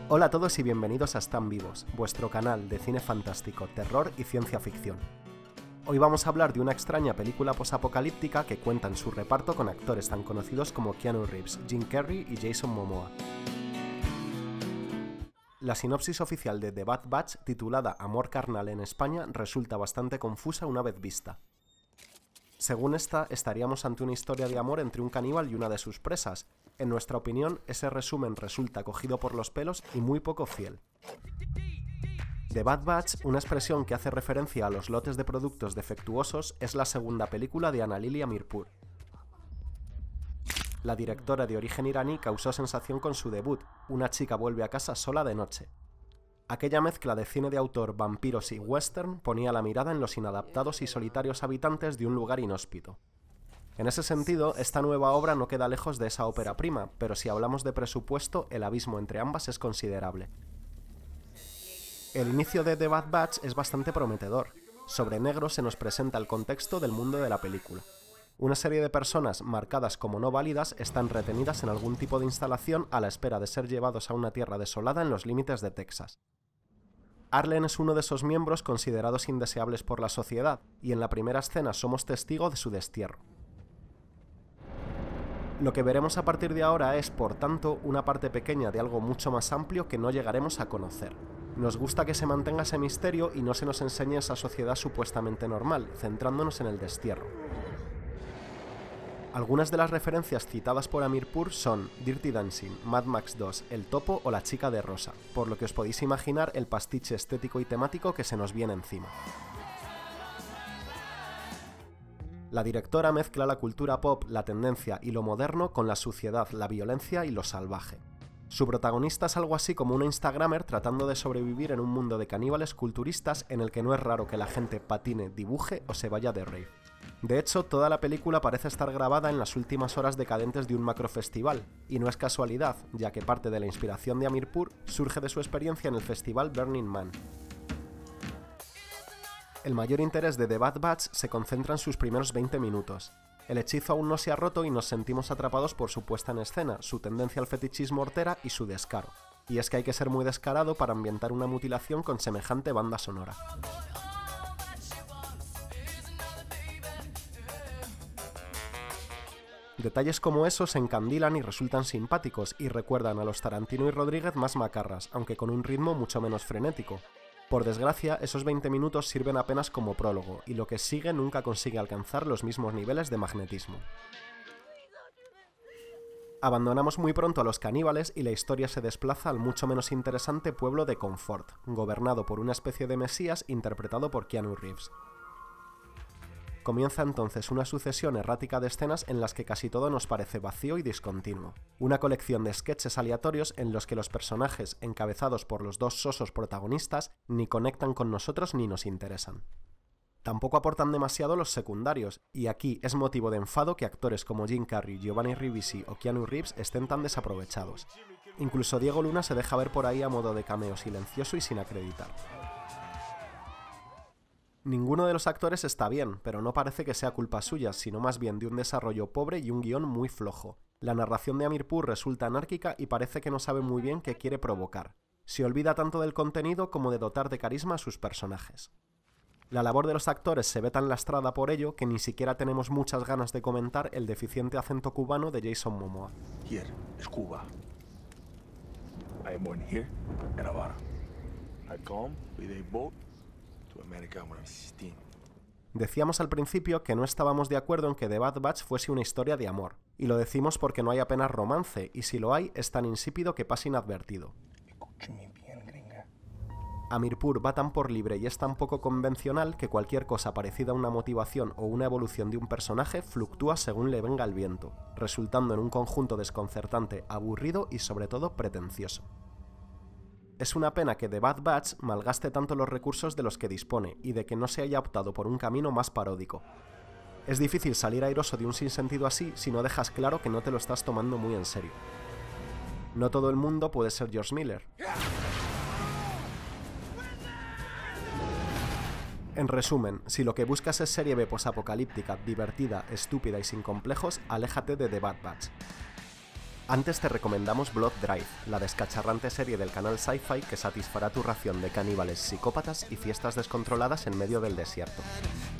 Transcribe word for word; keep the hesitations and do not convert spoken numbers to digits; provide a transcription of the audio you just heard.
Hola a todos y bienvenidos a Están Vivos, vuestro canal de cine fantástico, terror y ciencia ficción. Hoy vamos a hablar de una extraña película posapocalíptica que cuenta en su reparto con actores tan conocidos como Keanu Reeves, Jim Carrey y Jason Momoa. La sinopsis oficial de The Bad Batch, titulada Amor carnal en España, resulta bastante confusa una vez vista. Según esta, estaríamos ante una historia de amor entre un caníbal y una de sus presas. En nuestra opinión, ese resumen resulta cogido por los pelos y muy poco fiel. The Bad Batch, una expresión que hace referencia a los lotes de productos defectuosos, es la segunda película de Ana Lily Amirpour. La directora de origen iraní causó sensación con su debut, Una chica vuelve a casa sola de noche. Aquella mezcla de cine de autor, vampiros y western ponía la mirada en los inadaptados y solitarios habitantes de un lugar inhóspito. En ese sentido, esta nueva obra no queda lejos de esa ópera prima, pero si hablamos de presupuesto, el abismo entre ambas es considerable. El inicio de The Bad Batch es bastante prometedor. Sobre negro se nos presenta el contexto del mundo de la película. Una serie de personas marcadas como no válidas están retenidas en algún tipo de instalación a la espera de ser llevados a una tierra desolada en los límites de Texas. Arlen es uno de esos miembros considerados indeseables por la sociedad, y en la primera escena somos testigos de su destierro. Lo que veremos a partir de ahora es, por tanto, una parte pequeña de algo mucho más amplio que no llegaremos a conocer. Nos gusta que se mantenga ese misterio y no se nos enseñe esa sociedad supuestamente normal, centrándonos en el destierro. Algunas de las referencias citadas por Amirpour son Dirty Dancing, Mad Max dos, El Topo o La Chica de Rosa, por lo que os podéis imaginar el pastiche estético y temático que se nos viene encima. La directora mezcla la cultura pop, la tendencia y lo moderno con la suciedad, la violencia y lo salvaje. Su protagonista es algo así como una instagramer tratando de sobrevivir en un mundo de caníbales culturistas en el que no es raro que la gente patine, dibuje o se vaya de rave. De hecho, toda la película parece estar grabada en las últimas horas decadentes de un macrofestival, y no es casualidad, ya que parte de la inspiración de Amirpour surge de su experiencia en el festival Burning Man. El mayor interés de The Bad Batch se concentra en sus primeros veinte minutos. El hechizo aún no se ha roto y nos sentimos atrapados por su puesta en escena, su tendencia al fetichismo hortera y su descaro. Y es que hay que ser muy descarado para ambientar una mutilación con semejante banda sonora. Detalles como esos se encandilan y resultan simpáticos y recuerdan a los Tarantino y Rodríguez más macarras, aunque con un ritmo mucho menos frenético. Por desgracia, esos veinte minutos sirven apenas como prólogo, y lo que sigue nunca consigue alcanzar los mismos niveles de magnetismo. Abandonamos muy pronto a los caníbales y la historia se desplaza al mucho menos interesante pueblo de Comfort, gobernado por una especie de mesías interpretado por Keanu Reeves. Comienza entonces una sucesión errática de escenas en las que casi todo nos parece vacío y discontinuo. Una colección de sketches aleatorios en los que los personajes, encabezados por los dos sosos protagonistas, ni conectan con nosotros ni nos interesan. Tampoco aportan demasiado los secundarios, y aquí es motivo de enfado que actores como Jim Carrey, Giovanni Ribisi o Keanu Reeves estén tan desaprovechados. Incluso Diego Luna se deja ver por ahí a modo de cameo silencioso y sin acreditar. Ninguno de los actores está bien, pero no parece que sea culpa suya, sino más bien de un desarrollo pobre y un guión muy flojo. La narración de Amirpour resulta anárquica y parece que no sabe muy bien qué quiere provocar. Se olvida tanto del contenido como de dotar de carisma a sus personajes. La labor de los actores se ve tan lastrada por ello que ni siquiera tenemos muchas ganas de comentar el deficiente acento cubano de Jason Momoa. Here es Cuba. I am born here in Navarra. I come with a boat. Decíamos al principio que no estábamos de acuerdo en que The Bad Batch fuese una historia de amor, y lo decimos porque no hay apenas romance, y si lo hay, es tan insípido que pasa inadvertido. Amirpour va tan por libre y es tan poco convencional que cualquier cosa parecida a una motivación o una evolución de un personaje fluctúa según le venga el viento, resultando en un conjunto desconcertante, aburrido y sobre todo pretencioso. Es una pena que The Bad Batch malgaste tanto los recursos de los que dispone y de que no se haya optado por un camino más paródico. Es difícil salir airoso de un sinsentido así si no dejas claro que no te lo estás tomando muy en serio. No todo el mundo puede ser George Miller. En resumen, si lo que buscas es serie B posapocalíptica, divertida, estúpida y sin complejos, aléjate de The Bad Batch. Antes te recomendamos Blood Drive, la descacharrante serie del canal Sci-Fi que satisfará tu ración de caníbales, psicópatas y fiestas descontroladas en medio del desierto.